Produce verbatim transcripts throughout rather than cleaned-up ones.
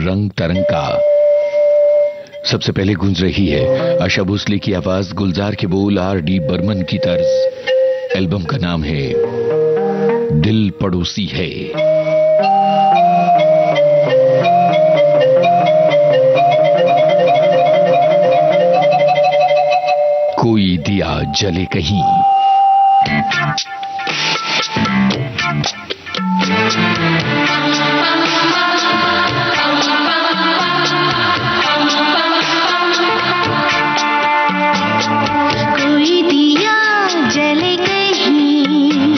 रंग तरंग का। सबसे पहले गूंज रही है आशा भोसले की आवाज, गुलजार के बोल, आर डी बर्मन की तर्ज। एल्बम का नाम है दिल पड़ोसी है। कोई दिया जले कहीं। कोई दिया जले कहीं,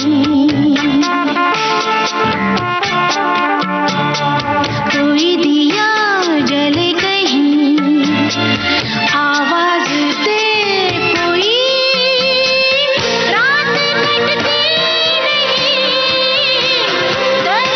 कोई दिया जले कहीं, आवाज दे कोई, रात कटती नहीं,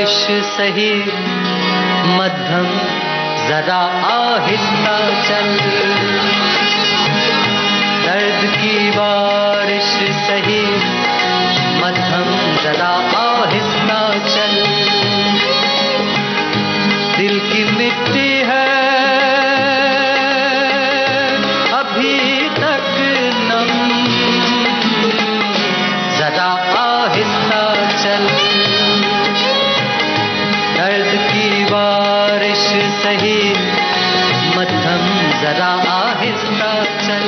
बारिश सही मध्यम जरा आहिस्ता चल, दर्द की बारिश सही मध्यम जरा आहिस्ता चल, दिल की मिट्टी है अभी तक नम, जरा आहिस्ता चल, दर्द की बारिश सही मध्यम जरा आहिस्ता चल।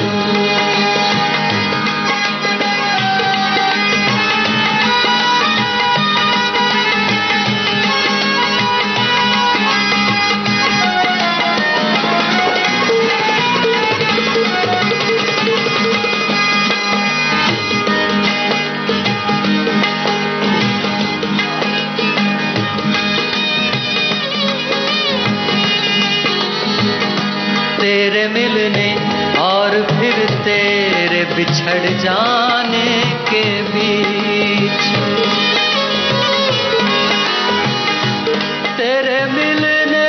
तेरे मिलने और फिर तेरे बिछड़ जाने के बीच, तेरे मिलने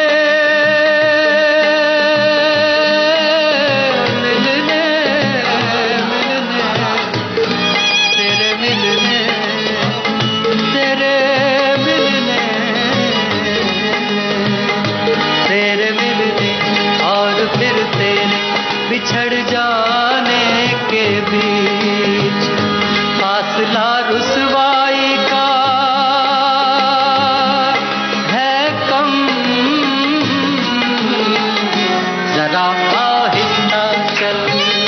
मिलने मिलने तेरे मिलने तेरे मिलने तेरे मिलने और फिर तेरे बिछड़ जाने के बीच, फासला रुसवाई का है कम, जरा आहिस्ता चल,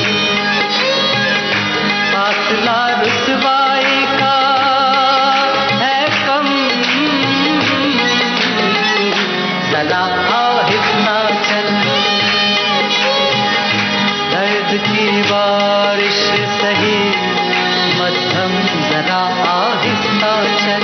फासला रुसवाई का है कम, जरा आहिस्ता चल, दर्द की बारिश सही मध्यम जरा आहिस्ता चल।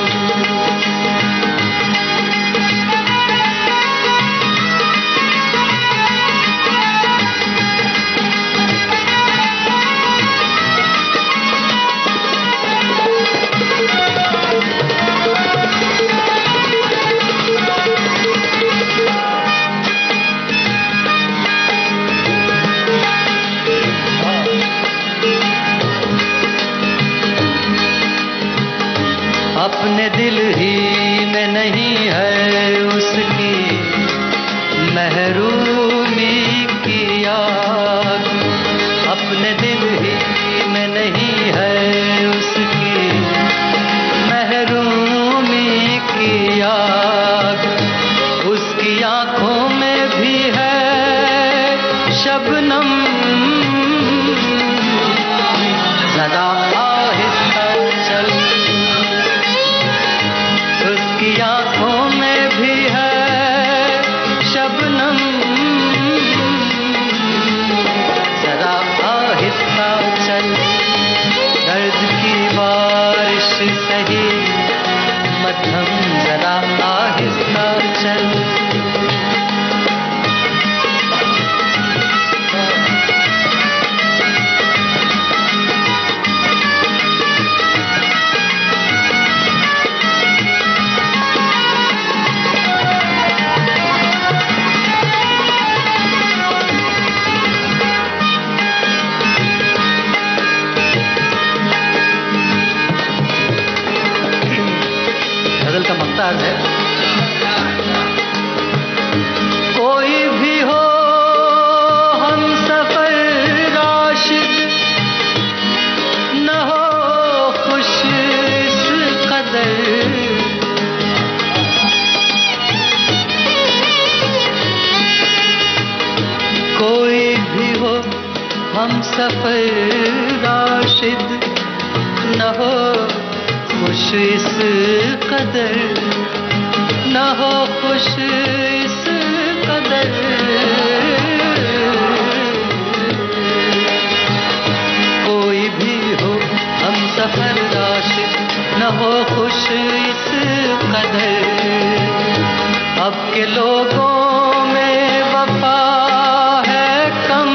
अपने दिल ही में नहीं है उसकी महरूमी की याद, अपने दिल ही में नहीं है उसकी महरूमी की याद, उसकी आंखों में भी है शबनम, जरा आहिस्ता चल, उसकी आंखों में भी है शबनम, जरा आहिस्ता चल, दर्द की बारिश सही मध्यम जरा आहिस्ता चल। गजल का मकसद है, कोई भी हो हम सफर राशिद, न हो खुश इस कदर, कोई भी हो हम सफर राशिद, न हो खुश इस कदर, न हो खुश इस कदर, कोई भी हो हम सफर राशिद, न हो खुश इस कदर, अब के लोगों में वफा है कम,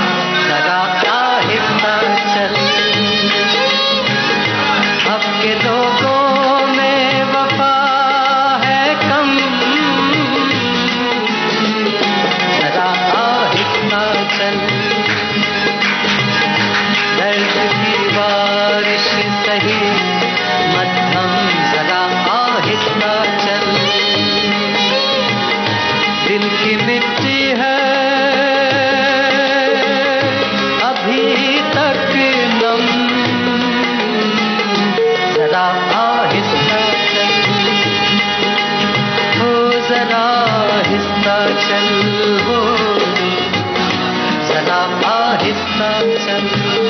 जरा आहिस्ता चल, अब के की मिट्टी है अभी तक नम, जरा आहिस्ता चल हो, जरा आहिस्ता चल हो, जरा आहिस्ता चल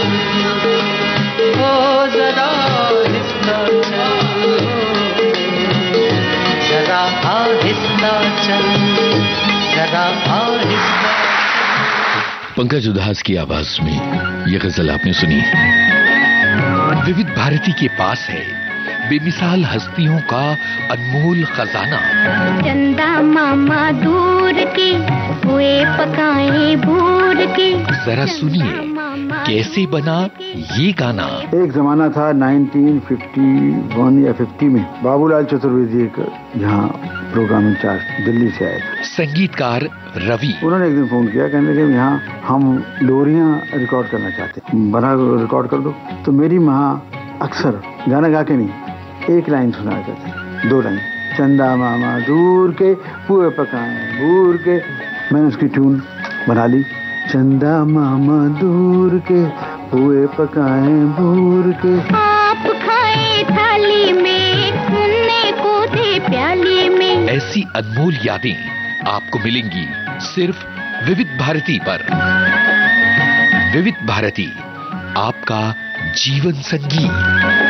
हो, जरा आहिस्ता चल हो, जरा आहिस्ता चल, जरा आहिस्ता। पंकज उधास की आवाज में ये गजल आपने सुनी। विविध भारती के पास है बेमिसाल हस्तियों का अनमोल खजाना। चंदा मामा दूर के हुए पकाए भूर के। जरा सुनिए कैसे बना ये गाना। एक जमाना था नाइनटीन फिफ्टी वन या फिफ्टी में, बाबूलाल चतुर्वेदी एक यहाँ प्रोग्राम इंचार्ज दिल्ली से आए थे, संगीतकार रवि। उन्होंने एक दिन फोन किया, कहने लगे यहाँ हम लोरियां रिकॉर्ड करना चाहते हैं, बना रिकॉर्ड कर दो। तो मेरी माँ अक्सर गाना गा के नहीं, एक लाइन सुनाया करती, दो लाइन, चंदा मामा दूर के पुए पकाए भूर के। मैंने उसकी ट्यून बना ली, चंदा मामा दूर के पुए पकाए भूर के। आप खाए थाली में, सुनने को थे प्याली में। ऐसी अनमोल यादें आपको मिलेंगी सिर्फ विविध भारती पर। विविध भारती, आपका जीवन संगीत।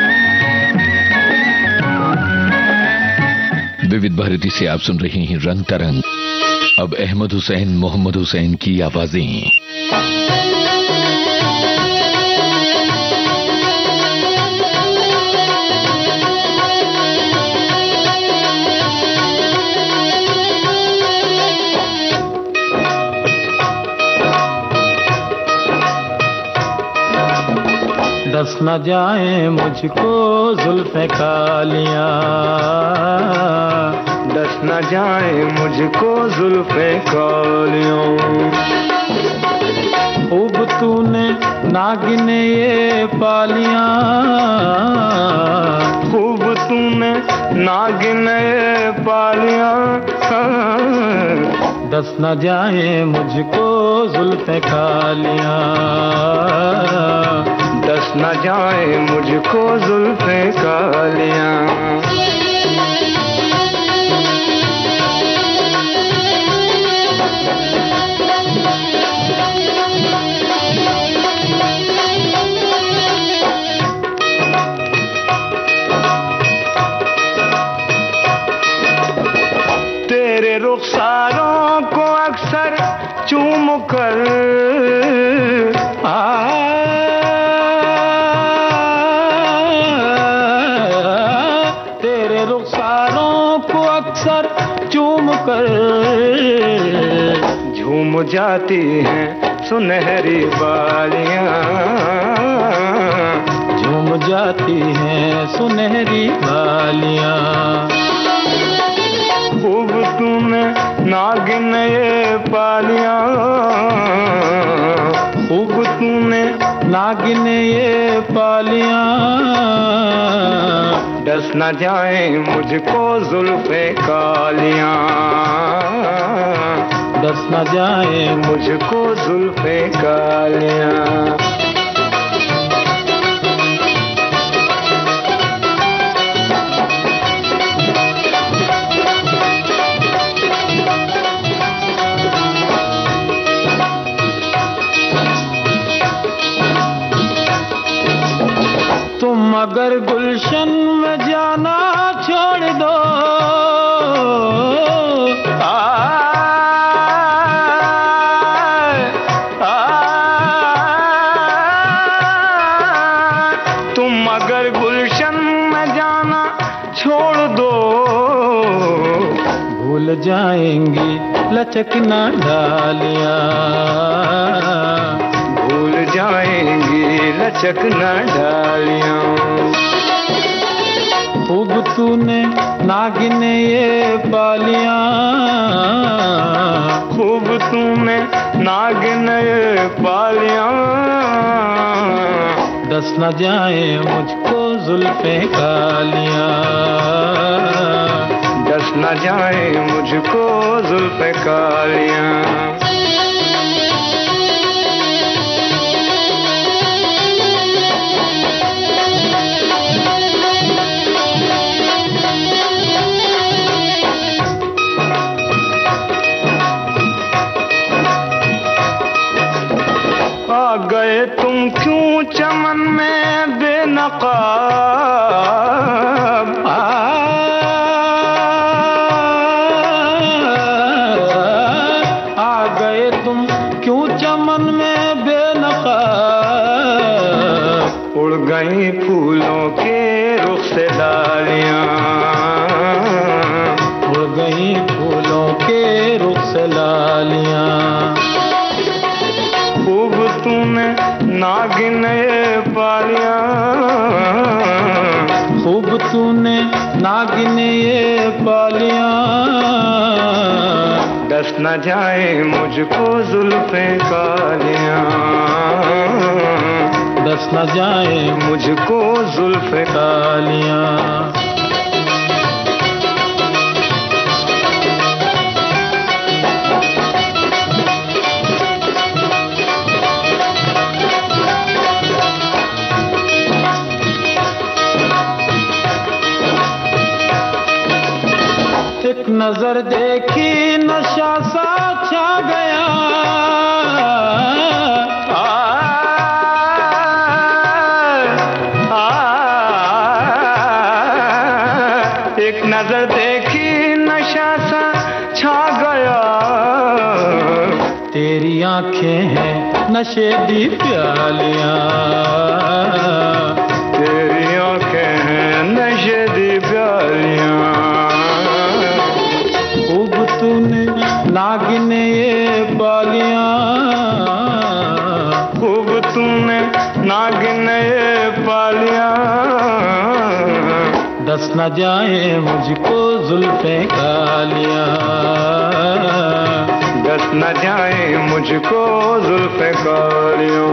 विविध भारती से आप सुन रहे हैं रंग तरंग। अब अहमद हुसैन मोहम्मद हुसैन की आवाजें। दस न जाए मुझको जुल्फ़े कालियां, दस न जाए मुझको जुल्फ़े कालियों। खूब तूने नागिने ये पालियां, खूब तूने नागिने ये पालियां। दस न जाए मुझको जुल्फ़े कालियां, दस न जाए मुझको जुल्फ़े कालियां। तेरे रुखसारों को अक्सर चूम कर आ चूम कर झूम जाती हैं सुनहरी बालियां, झूम जाती हैं सुनहरी बालियां। खूब तूने नागिन ये पालियां, खूब तूने नागिन ये पालियां। दस न जाए मुझको जुल्फ़े कालियां, दस न जाए मुझको जुल्फ़े कालियां। तुम अगर गुलशन में जाना छोड़ दो, आ, आ, तुम अगर गुलशन में जाना छोड़ दो, भूल जाएंगी लचकना डालियां, भूल जाएंगी लचकना डालियां। खूब तूने नागिने ये पालियां, खूब तूने नागिने ये पालियां। दस न जाए मुझको जुल्फ़े कालियां, दस न जाए मुझको जुल्फ़े कालियां। आ गए तुम क्यों चमन में बेनकाब, आ, आ गए तुम क्यों चमन में बेनकाब, उड़ गई फूलों के रुख से डालियां, उड़ गई फूलों के रुख से डालियां। खूब तूने नागिन ये पालिया, खूब तूने नागिन ये पालिया, दस न जाए मुझको जुल्फ़े कालियां, दस न जाए मुझको जुल्फ़े कालियां। एक नजर देखी नशा सा छा गया, आ, आ, एक नजर देखी नशा सा छा गया, तेरी आंखें हैं नशे दी प्यालियां, तेरी आंखें हैं नशे दी प्यालियां। खूब तूने नागिन ये पालियां, खूब तूने नागिन ये पालियां, दस न जाए मुझको जुल्फ़े कालियां, दस न जाए मुझको जुल्फ़े कालियां।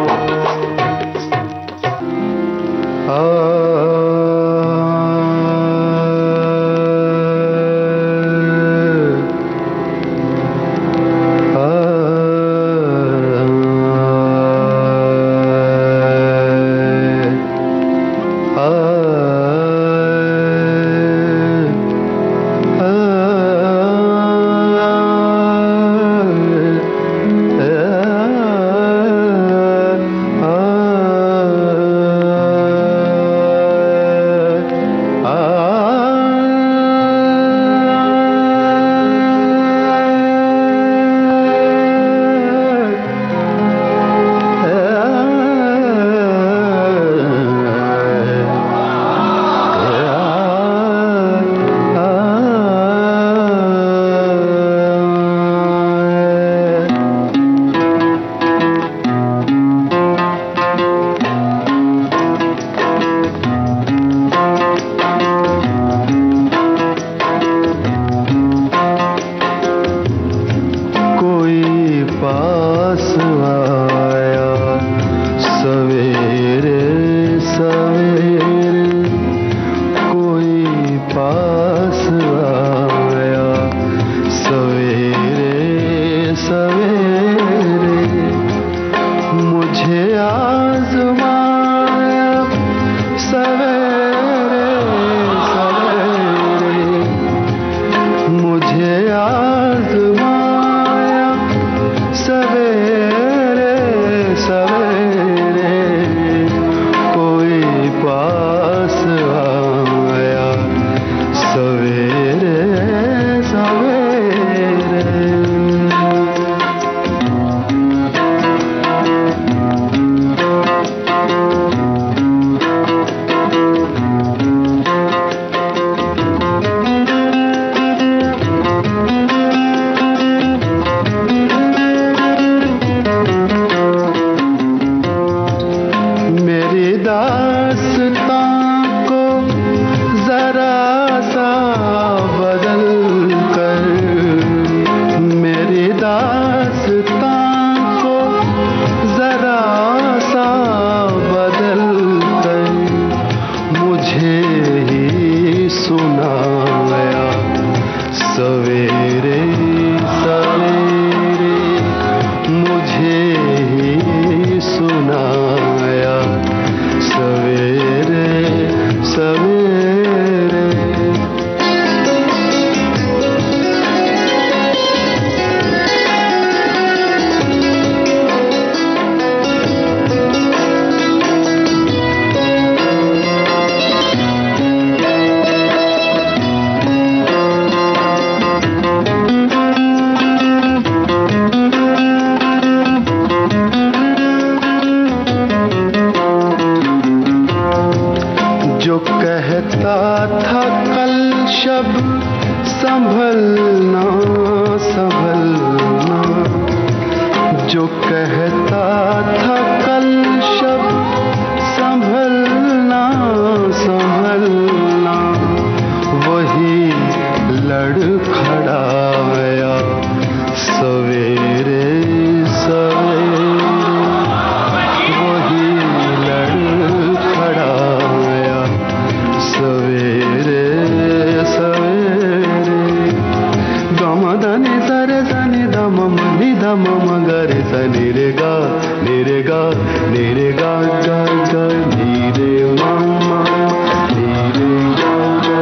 मुझे आज़माया सवेरे जो कहता था कल शब्द संभलना संभलना, वही लड़खड़ाया सवेरे सवेरे, वही लड़खड़ाया सवेरे सवेरे। गम धनि सरे सनि दम नि दम मगरे सनि रे गा नि रे गा नि रे गा गा गा नि रे मामा नि रे गा गा।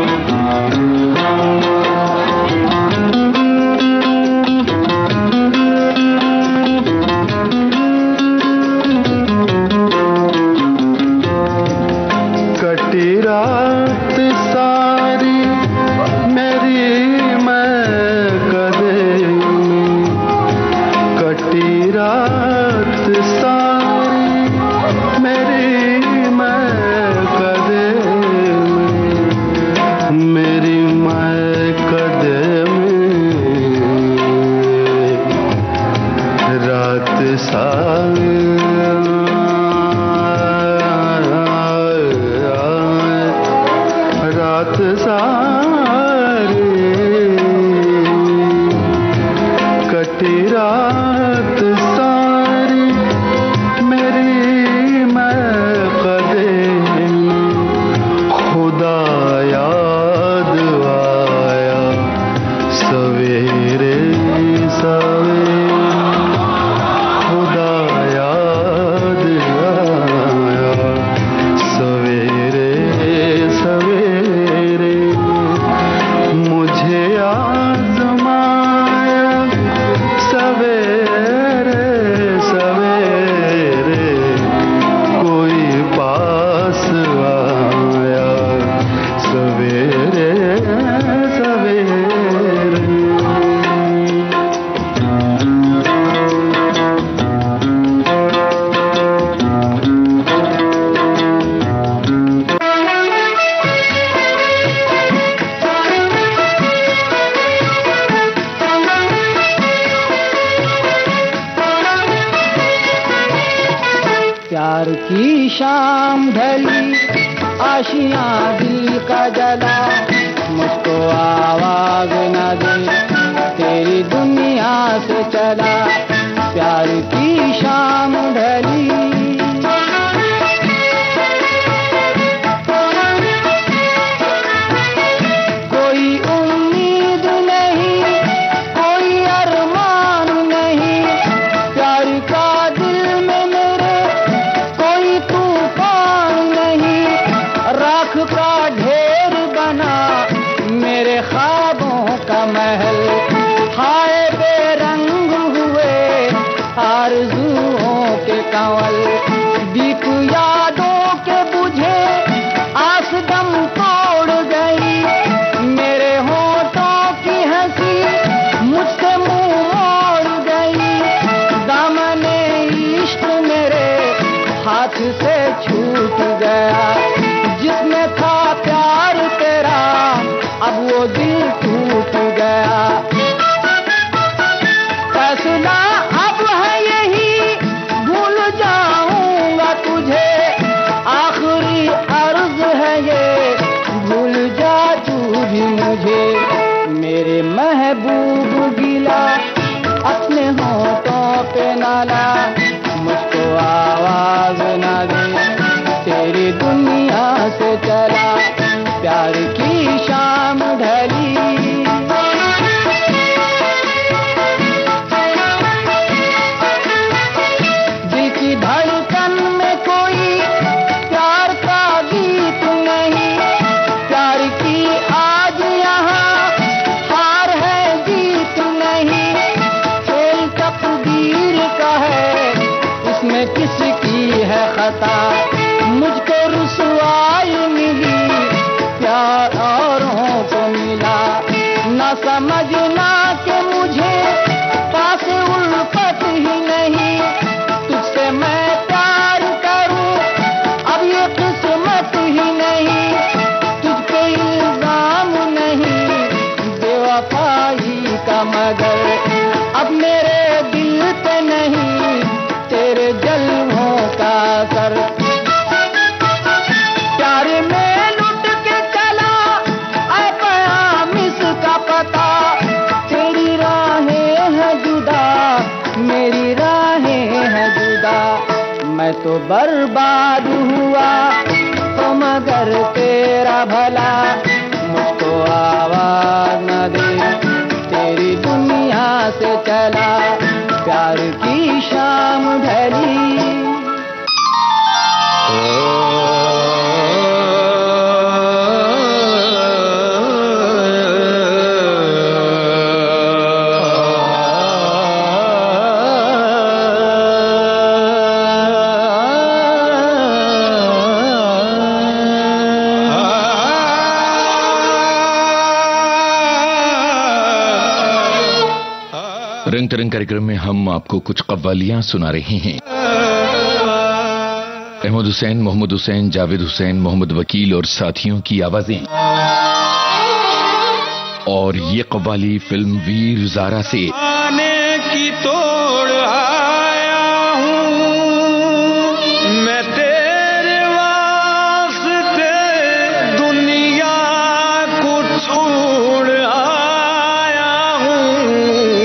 कटी रात सारी मेरी मैं कदे में, कटी रात सारी मेरी मैं कदे में, मेरी मैं कदे में। रात सारी रात सारी कटी रात सारी मेरी मैं कदे में। खुदा याद आया सवेरे सवेरे, खुदा याद आया सवेरे सवेरे। मुझे आज़माया सवेरे सवेरे, कोई पास आया सवेरे सवेरे। प्यार की शाम ढली, आशियां दिल का जला, मुझको आवाज न दे तेरी दुनिया से चला। प्यार की शाम ढली, कोई उम्मीद नहीं, कोई अरमान नहीं, प्यार का दिल में मेरे कोई तूफान नहीं। राख का ढेर बना मेरे ख्वाबों का महल, हाय बेरंग हुए आरज़ुओं के कंवल। दीप यादों के बुझे आस दम तोड़ गई, मेरे होठों की हंसी मुझसे मुंह मोड़ गई। दामने इश्क मेरे हाथ से छूट गया, जिसमें था प्यार तेरा अब वो दिल टूट गया। फैसला अब है यही, भूल जाऊंगा तुझे, आखिरी अर्ज है ये, भूल जा तू भी मुझे। मेरे महबूब गिला अपने होठों पे नाला, मुझको आवाज न दे तेरी दुनिया से चला। प्यार की शाम ढली, दिल की धड़कन में कोई प्यार का गीत नहीं। प्यार की आज यहाँ हार है जीत नहीं, खेल तकदीर का है इसमें किसकी है खता। मुझको रुसवाई मिली, प्यार औरों को मिला, न समझना कि मुझे पास उल्फत ही नहीं। तुझसे मैं प्यार करूं अब ये किस्मत ही नहीं, तुझ पे इल्जाम नहीं बेवफाई का, मगर अब मेरे दिल पे नहीं मेरी राहें हैं जुदा। मैं तो बर्बाद हुआ तो मगर तेरा भला मुझको आवाज न दे, तेरी दुनिया से चला प्यार की शाम ढली। रंग तरंग कार्यक्रम में हम आपको कुछ कव्वालियां सुना रहे हैं। अहमद हुसैन, मोहम्मद हुसैन, जावेद हुसैन, मोहम्मद वकील और साथियों की आवाजें। और ये कव्वाली फिल्म वीर ज़ारा से। आने की तोड़ आया हूँ मैं तेरे वास्ते, दुनिया को छोड़ आया हूँ।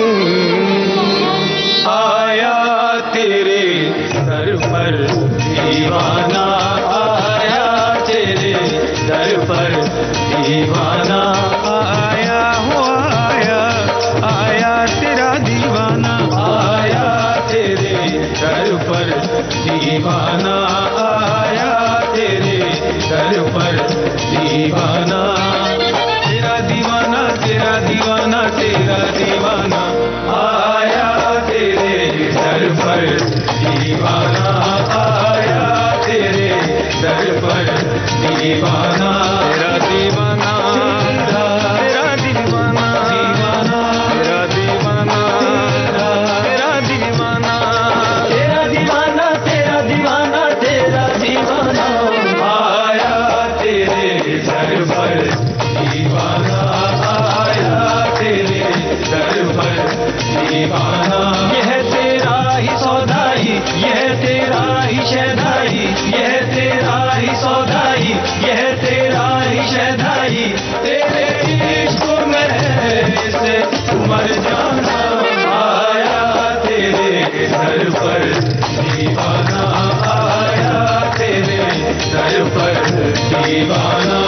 आया तेरे दर पर दीवाना, आया तेरे दर पर दीवाना, आया हो आया, आया तेरा दीवाना, आया तेरे दर पर दीवाना, आया तेरे दर पर दीवाना। तेरा दीवाना, तेरा दीवाना, तेरा दीवाना, आया तेरे दर पर दीवाना, आया तेरे दर पर दीवाना। तेरा दीवाना, तेरा दीवाना, दीवाना, तेरा दीवाना, तेरा दीवाना, तेरा दीवाना, तेरा दीवाना, तेरा दीवाना, आया तेरे दर पर दीवाना, आया तेरे दर पर दीवाना। यह तेरा ही सौदाई, यह तेरा ही शहदाई, यह तेरा ही सौदाई, यह तेरा ही शहदाई। तेरे इश्क में से मर जाना, आया तेरे दर पर दीवाना, आया तेरे दर पर दीवाना।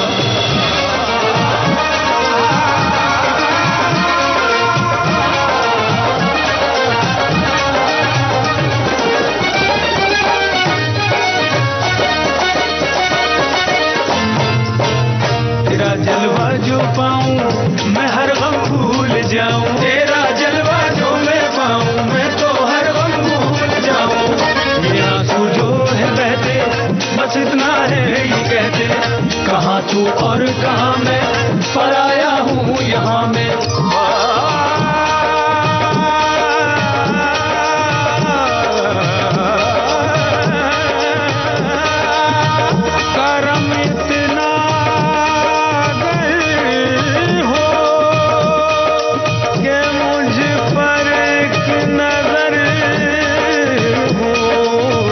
जलवा जो पाऊं मैं हर गम भूल जाऊं, तेरा जलवा जो मैं पाऊं मैं तो हर गम भूल जाऊं। ये आंसू जो है बहते बस इतना है ये कहते, कहाँ तू और कहाँ मैं, पराया हूँ यहाँ मैं।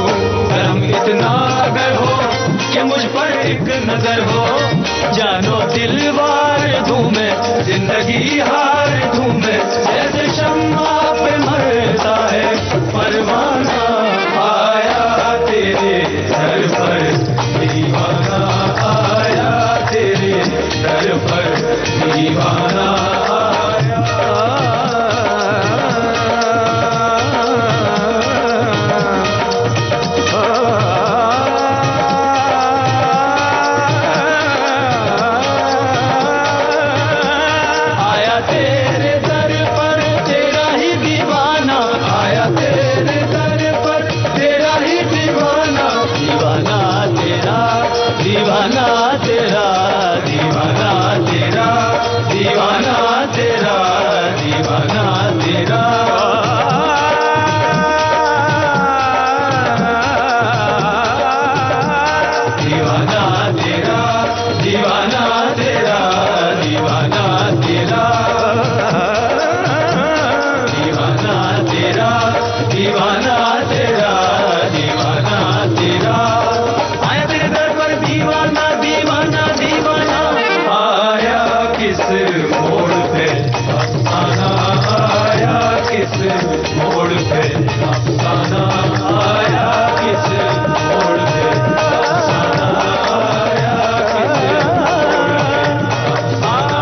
नजर हो जानो मोड़ पे अफसाना आया, किस मोड़ पे अफसाना आया, किस मोड़ पे अफसाना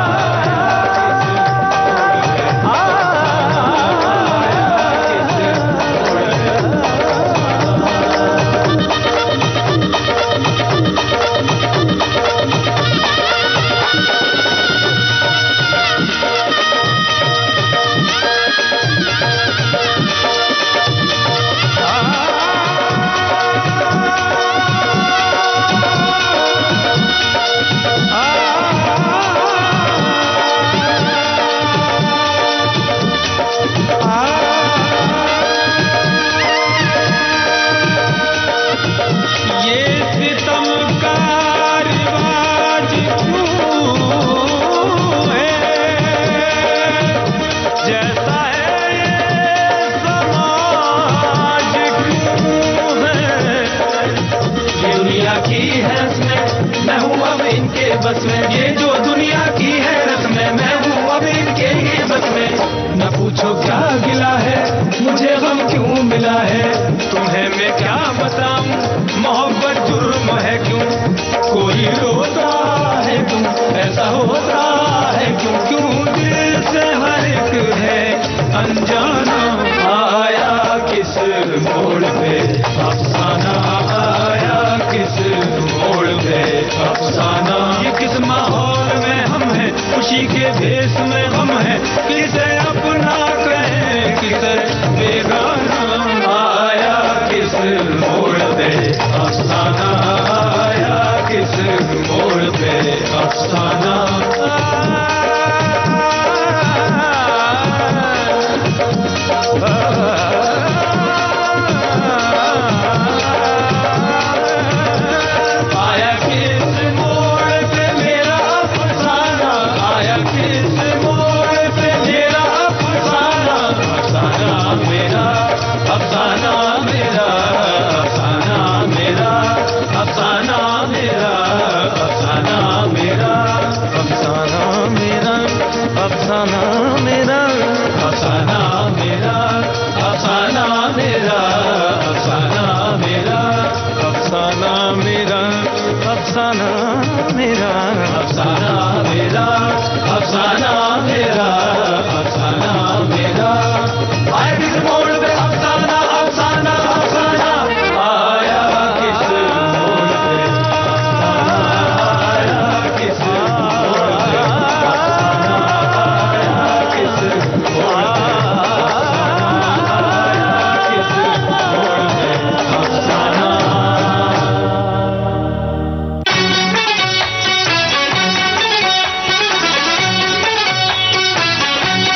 बस में, ये जो दुनिया की है रस्में, मैं हूँ अब इनके ही बस में। न पूछो क्या गिला है, मुझे गम क्यों मिला है, तुम्हें मैं क्या बताऊं, मोहब्बत जुर्म है क्यों, कोई रोता है क्यों, ऐसा होता है क्यों, क्यों दिल से हर एक है अनजाना। आया किस मोड़ पे अफसाना आया, किस मोड़ पे अफसाना। ये किस माहौल में हम हैं, खुशी के भेष में हम हैं, किसे अपना कहें किसे बेगाना। आया किस मोड़ पे अफसाना आया, किस मोड़ पे अफसाना। अफसाना मेरा, अफसाना मेरा, अफसाना मेरा, अफसाना मेरा, अफसाना मेरा, अफसाना मेरा, अफसाना मेरा, अफसाना मेरा, अफसाना मेरा। आया किस मोड़ पे अफसाना, अफसाना, अफसाना आया किस मोड़ पे अफसाना आया, किस मोड़ पे अफसाना आया, किस मोड़ पे अफसाना आया, किस मोड़ पे अफसाना। हाँ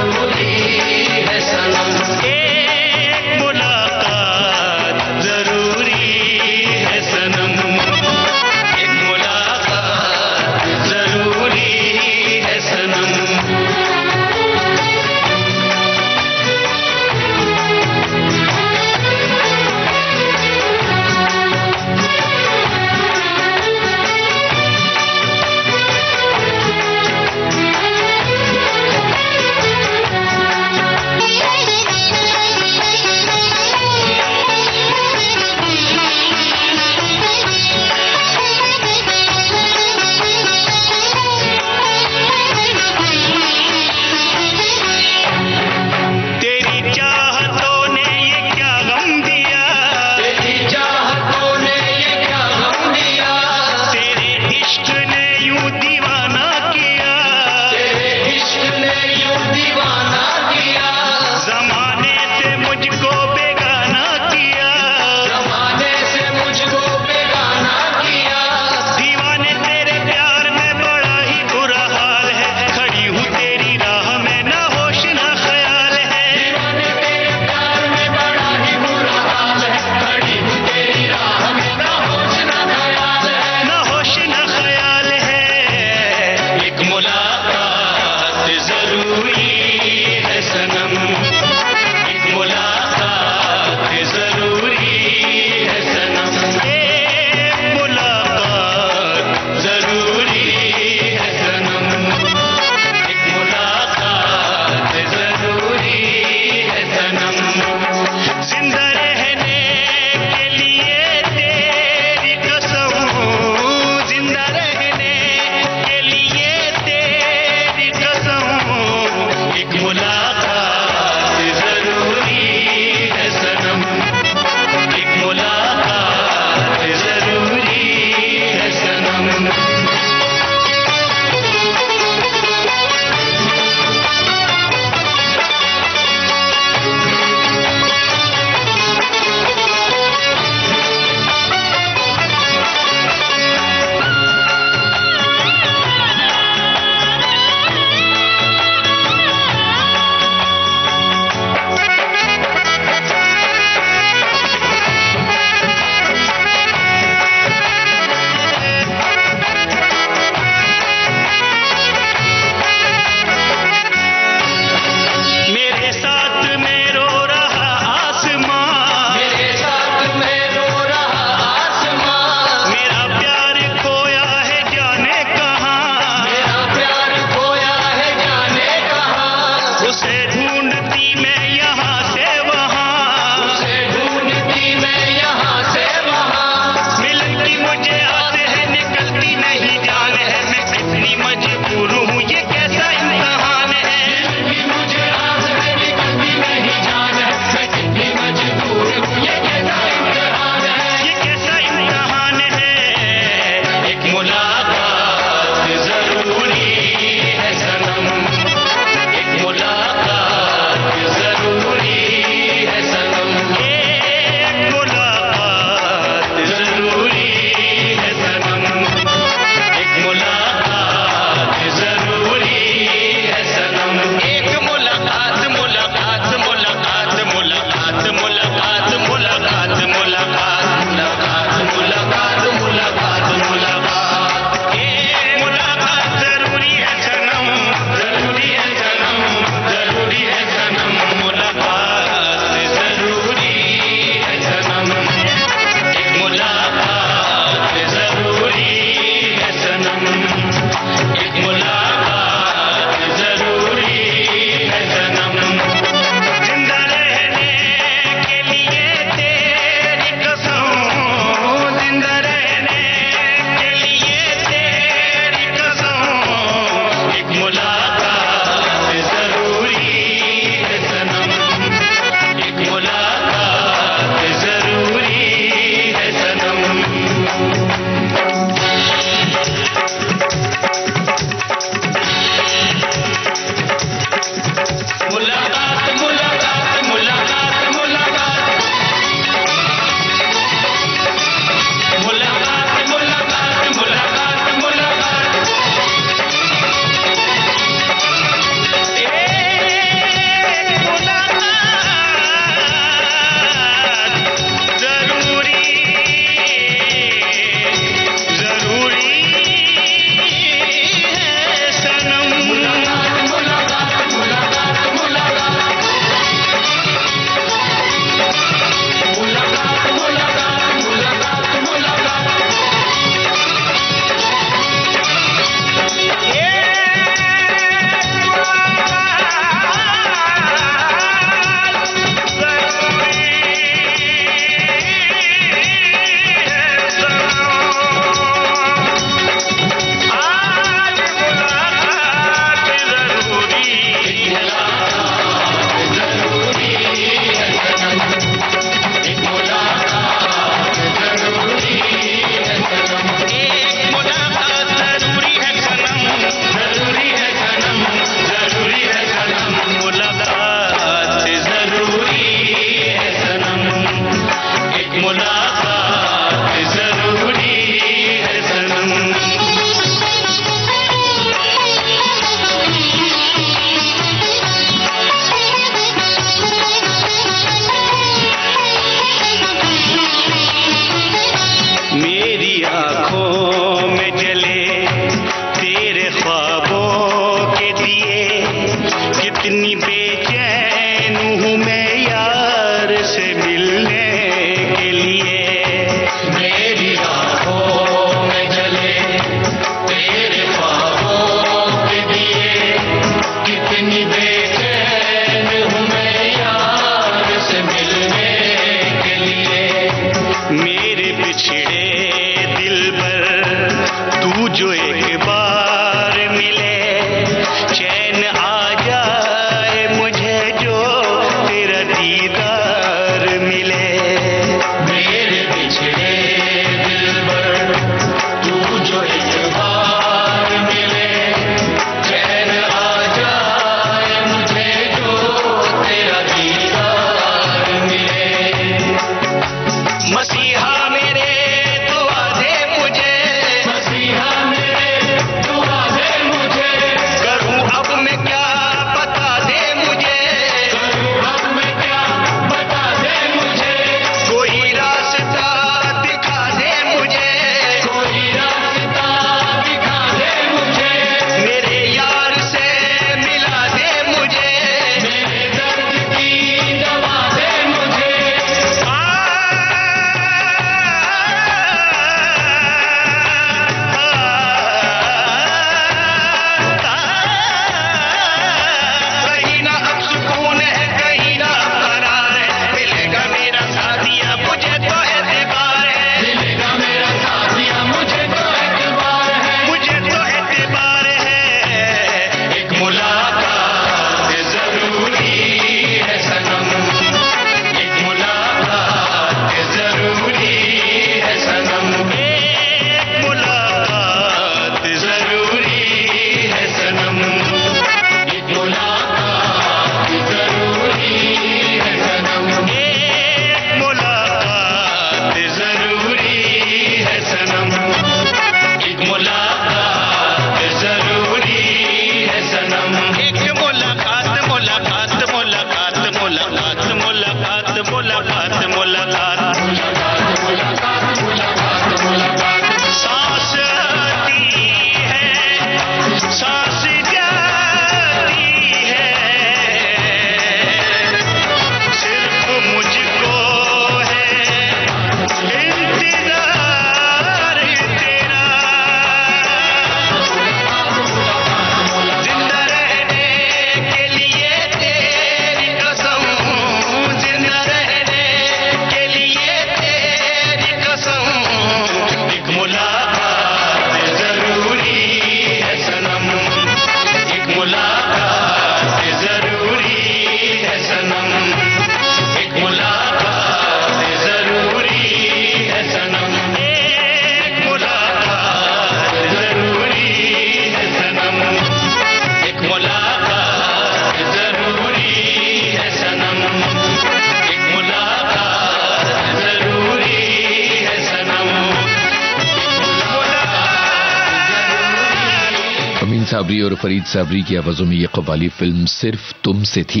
साबरी और फरीद साबरी की आवाजों में यह कव्वाली फिल्म सिर्फ तुमसे थी।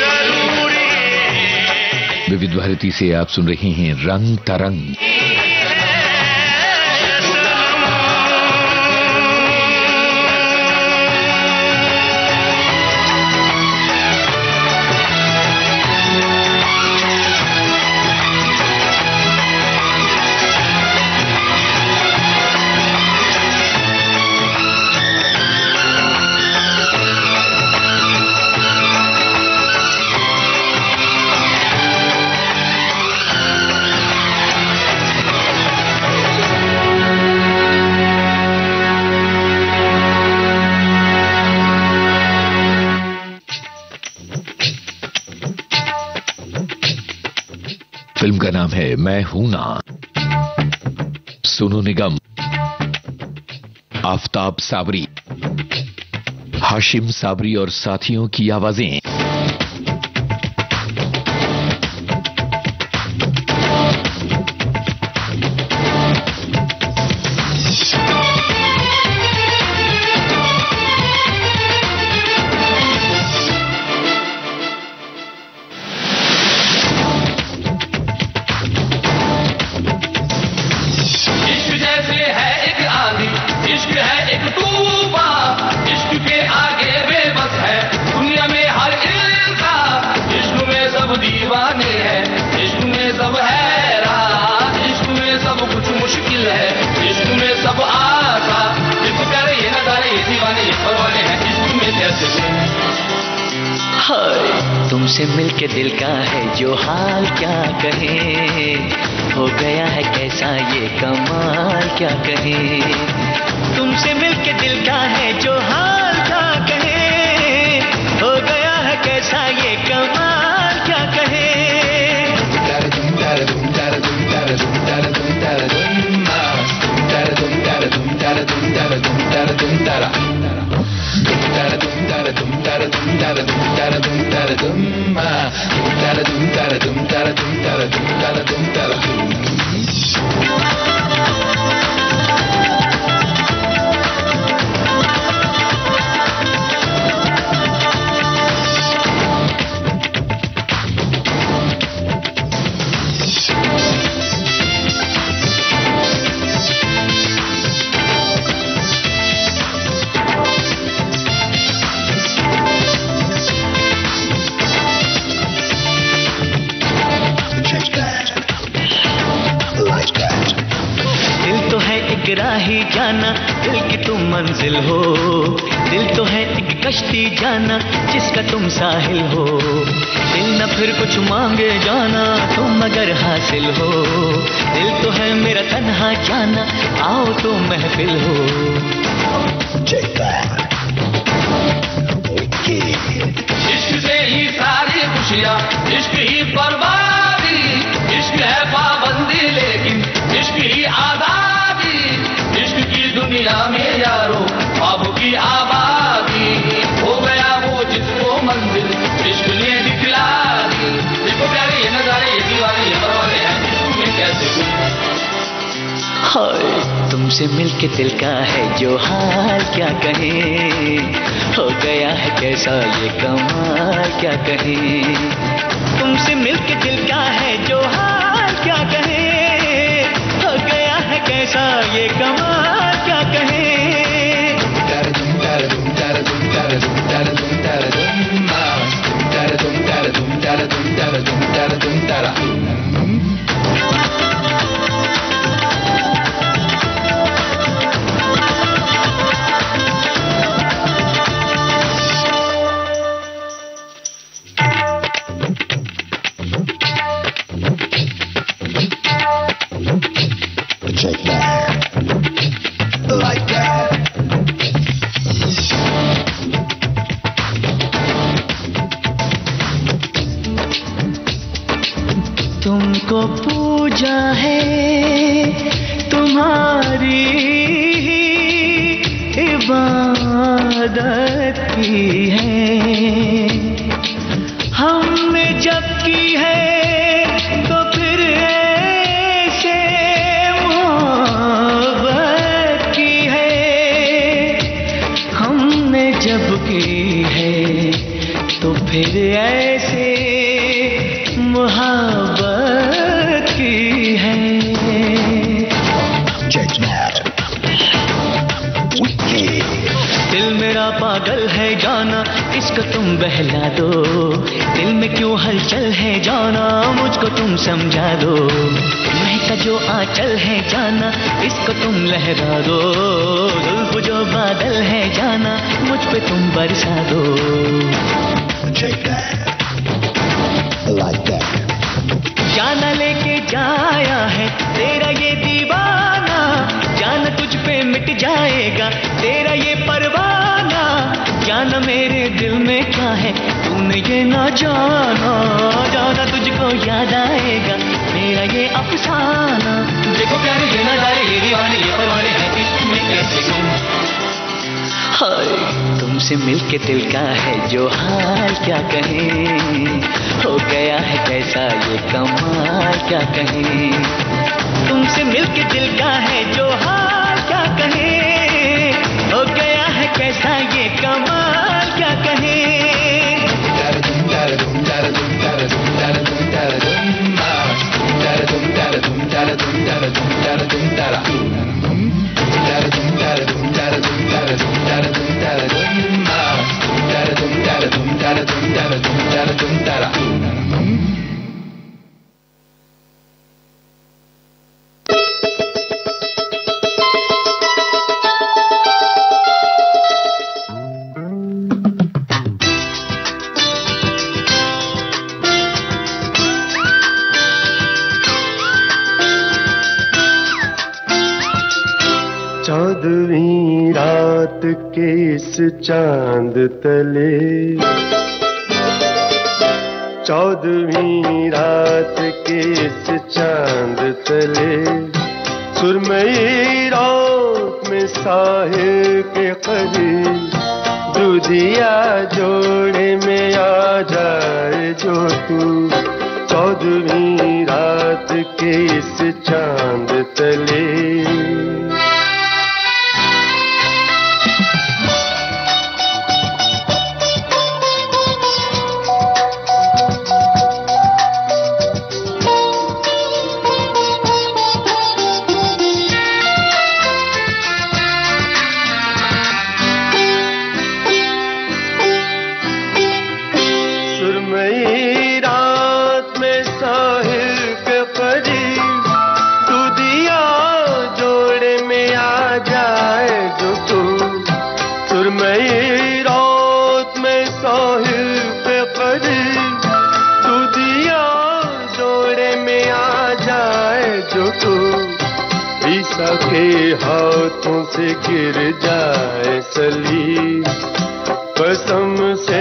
विविध भारती से आप सुन रहे हैं रंग तरंग। फिल्म का नाम है मैं हूं ना। सोनू निगम, आफताब साबरी, हाशिम साबरी और साथियों की आवाजें। तुमसे मिलके दिल का है जो हाल क्या कहे, हो गया है कैसा ये कमाल क्या कहे। तुमसे मिलके दिल का है जो हाल क्या कहे, हो गया है कैसा ये कमाल क्या कहे। राही जाना दिल की तुम मंजिल हो, दिल तो है एक कश्ती जाना जिसका तुम साहिल हो। दिल न फिर कुछ मांगे जाना तुम अगर हासिल हो, दिल तो है मेरा तन्हा जाना आओ तो महफिल हो। इश्क से ही सारी खुशियाँ, इश्क ही बर्बादी, इश्क है पाबंदी लेकिन इश्क ही आजादी। इश्क की दुनिया में यारो ख्वाबों की आबादी, हो गया वो जिसको मंजिल इश्क ने दिखला दी। देखो प्यारे ये नजारे ये दीवाने ये परवाने हैं, इश्क में कैसे हाय तुमसे मिलके दिल का है जो हाल क्या कहे, हो गया है कैसा ये कमाल क्या कहे। तुमसे मिलके दिल का है जो हाल क्या कहे, हो गया है कैसा ये कमाल क्या कहे। तुमको पूजा है तुम्हारी इबादत की है, हमने जब की है तो फिर ऐसे मोहब्बत की है। हम जब की है तो फिर ऐसे मोहब्बत की है। दिल मेरा पागल है जाना, इसको तुम बहला दो। दिल में क्यों हलचल है जाना, मुझको तुम समझा दो। महका जो आंचल है जाना, इसको तुम लहरा दो। जुल्फ जो बादल है जाना, मुझ पे तुम बरसा दो। like that. जाना लेके जाया है तेरा ये दीवाना, जाना तुझ पे मिट जाएगा तेरा ये परवाना। जाना मेरे दिल में क्या है तूने ये ना जाना, जाना तुझको याद आएगा मेरा ये अफसाना। देखो प्यारे ये नजारे, ये दीवाने, ये परवाने हैं इसमें कैसे गुम। हाय तुमसे मिलके दिल का है जो हाल क्या कहें, हो गया है कैसा ये कमाल क्या कहें। तुमसे मिलके दिल का है जो हाल क्या कहें, हो गया है कैसा ये कमाल क्या कहें। चौदहवीं रात के इस चांद तले, चौदहवीं रात के इस चांद तले, सुरमई रात में साहिल के करीब, दूधिया जोड़े में आ जाए जो तू। चौदहवीं रात के इस चांद तले। के हाथों से गिर जाए सली, कसम से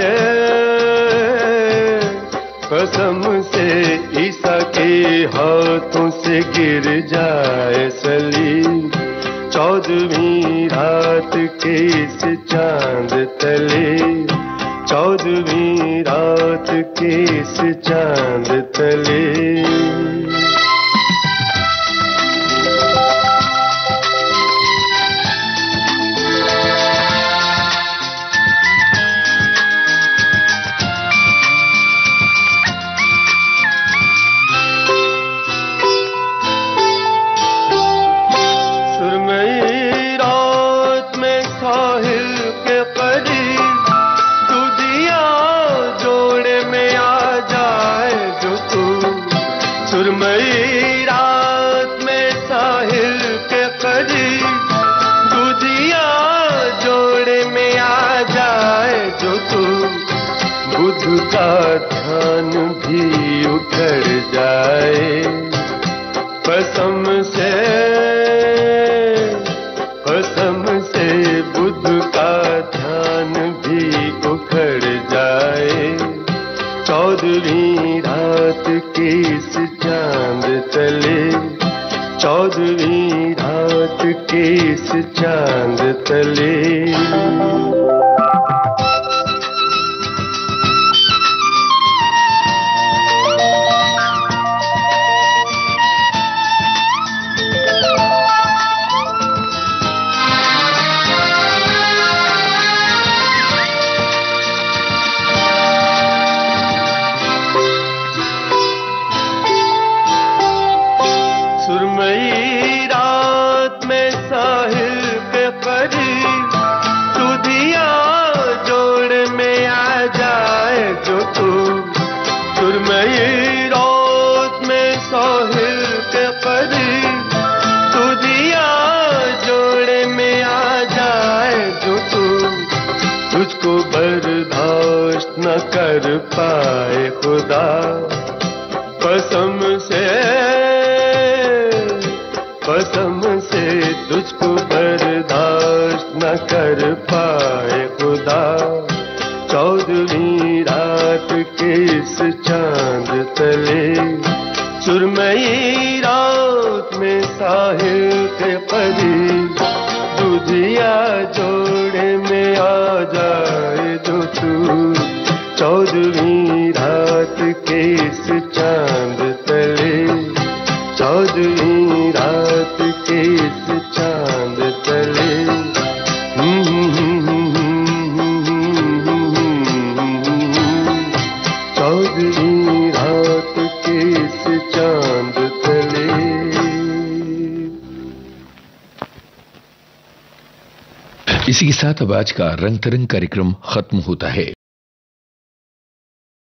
कसम से ईसा के हाथों से गिर जाए सली। चौदहवीं रात के इस चांद तले, चौदहवीं रात के इस चांद तले। का ध्यान भी उखड़ जाए, कसम से कसम से बुध का ध्यान भी उखड़ जाए। चौदहवीं रात के इस चांद तले, चौदहवीं रात के इस चांद तले। तुझको बर्दाश्त न कर पाए खुदा, कसम से कसम से तुझको बर्दाश्त न कर पाए खुदा। चौदहवीं रात के इस चांद तले, सुरमई रात में साहिल के करीब, दुधिया जोड़े में आ जाए जो तू। चौदहवीं रात के इस चांद तले, चौदहवीं रात के इस चांद तले। चौदहवीं रात के इस चांद तले। इसी के साथ अब आज का रंग तरंग कार्यक्रम खत्म होता है।